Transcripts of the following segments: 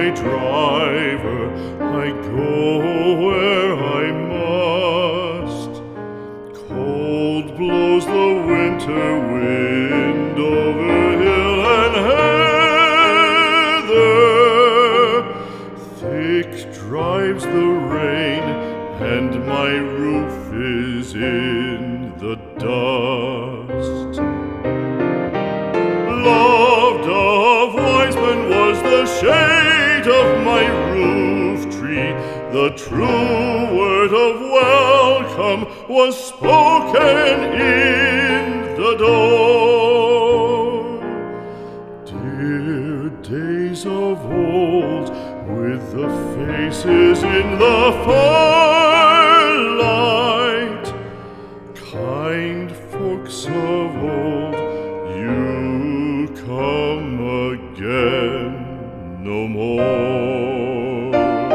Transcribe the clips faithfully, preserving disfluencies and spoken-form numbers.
my driver, I go where I must. Cold blows the winter wind over hill and heather. Thick drives the rain, and my roof is in the dust. Loved of wise men was the shade of my roof tree. The true word of welcome was spoken in the door. Dear days of old, with the faces in the firelight, kind folks of old, you come again no more.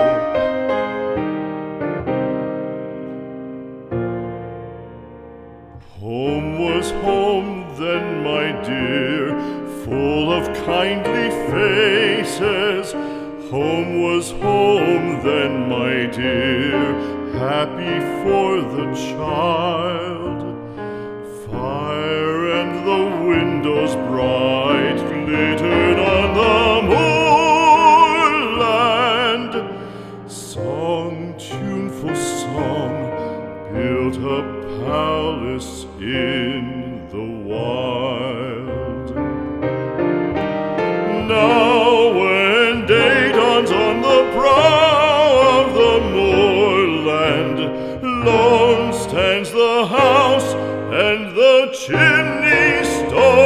Home was home then, my dear, full of kindly faces. Home was home then, my dear, happy for the child. Fire and the windows bright glittered on the moorland. Song, tuneful song, built a palace in the wild. Now when day dawns on the brow of the moorland, lone stands the house and the chimney stone.